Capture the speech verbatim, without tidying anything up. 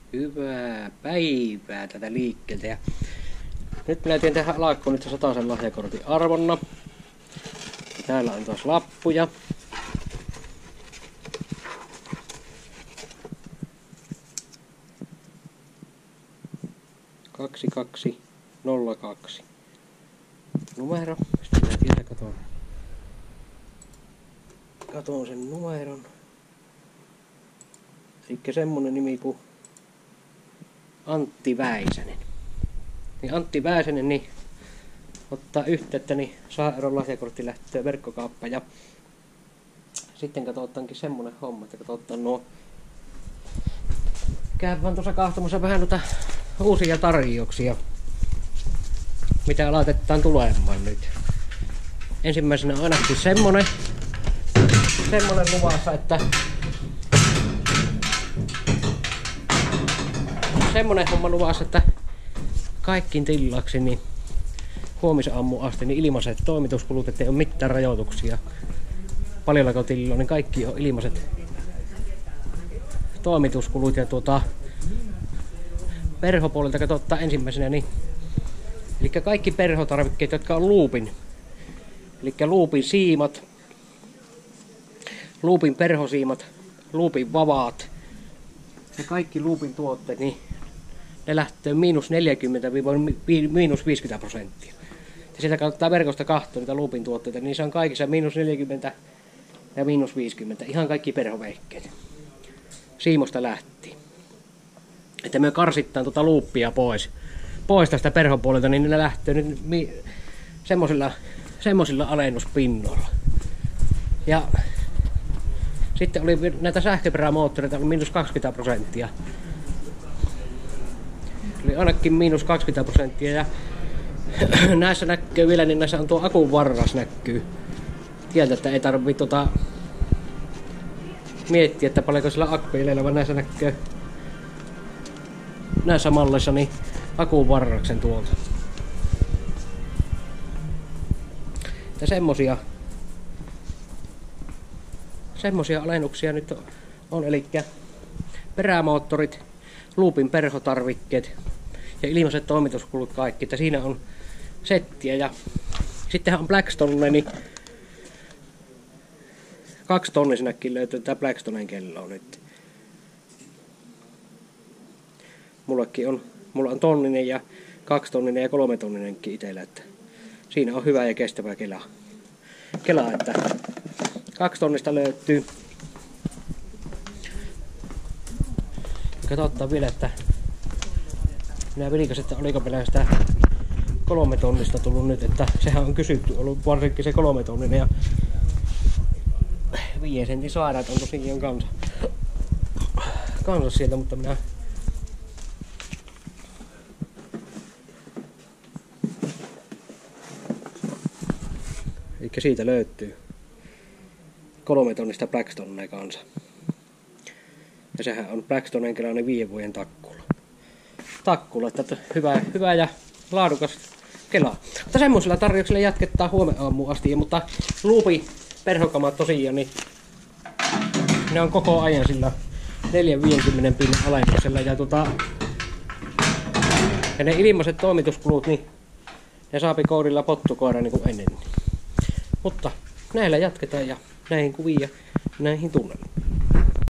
Hyvää päivää tätä liikkeeltä. Ja nyt minä teen tähän alakkoon nyt satasen lahjakortin arvonna. Ja täällä on taas lappuja. kaksi kaksi nolla kaksi. Numero. Sitten minä tiedä katon. Katon sen numeron. Elikkä semmonen nimi kuin Antti Väisänen. Niin Antti Väisänen niin ottaa yhteyttä, niin saa eron lahjakortti lähtöä verkkokauppa. Ja sitten katsotaankin semmonen homma, että katsotaan nuo. Käy vaan tuossa kahtomassa vähän noita uusia tarjouksia, mitä laitetaan tulemaan nyt. Ensimmäisenä on ainakin semmonen, semmonen luvassa, että semmonen homma luvassa, että kaikkiin tilaksi niin huomisaamuun asti niin ilmaiset toimituskulut, ettei ole mitään rajoituksia. Paljonko tilloa, niin kaikki on ilmaiset toimituskulut. Ja tuota perhopuolelta katsotaan ensimmäisenä niin, eli kaikki perhotarvikkeet, jotka on luupin, eli luupin siimat, luupin perhosiimat, luupin vavaat ja kaikki luupin tuotteet, niin ne lähtee miinus neljäkymmentä miinus viisikymmentä prosenttia. Ja sieltä kannattaa verkosta katsoa niitä luupin tuotteita, niin se on kaikissa miinus neljäkymmentä ja miinus viisikymmentä, ihan kaikki perhoveikkeet. Siimosta lähti. Että me karsittaan tuota luuppia pois, pois tästä perhopuolelta, niin ne lähtee nyt mi- semmosilla, semmosilla alennuspinnoilla. Ja sitten oli näitä sähköperämoottoreita, oli miinus kaksikymmentä prosenttia. Eli ainakin miinus kaksikymmentä prosenttia. Ja näissä näkyy vielä, niin näissä on tuo akun varras näkyy. Tieltä, että ei tarvitse tuota miettiä, että paljonko sillä akkuileilla, vaan näissä näkyy näissä malleissa niin akun varraksen tuolta. Ja semmosia semmosia alennuksia nyt on, on eli perämoottorit, luupin perhotarvikkeet ja ilmaiset toimituskulut kaikki, että siinä on settiä. Ja sittenhän on Blackstone, niin kaksi tonnisenäkin löytyy tää Blackstonen kello nyt. Mullakin on, mulla on tonninen ja kaksi tonninen ja kolme tonninenkin itellä, että siinä on hyvä ja kestävä kela. Kela, että kaksi tonnista löytyy. Katsotaan vielä, että minä vilkasin, että oliko vielä sitä kolme tonnista tullut nyt, että sehän on kysytty, ollut varsinkin se kolme tonninen ja viiden sentin sairaat on tosiaan kanssa, kanssa sieltä, mutta minä eli siitä löytyy kolme tonnista Blackstone kanssa. Ja sehän on Blackstonen kelainen viiden vuoden takkula. Takkula, että hyvä, hyvä ja laadukas kela. Mutta semmoisella tarjouksella jatketaan huomenna aamuun asti, mutta luupi perhokamat tosiaan, niin ne on koko ajan sillä neljä viisikymmentä pinnan alennuksella. Ja, tota, ja ne ilmaiset toimituskulut, niin ne saapi koodilla pottukoira niin kuin ennen. Mutta näillä jatketaan ja näihin kuviin ja näihin tunnelmiin.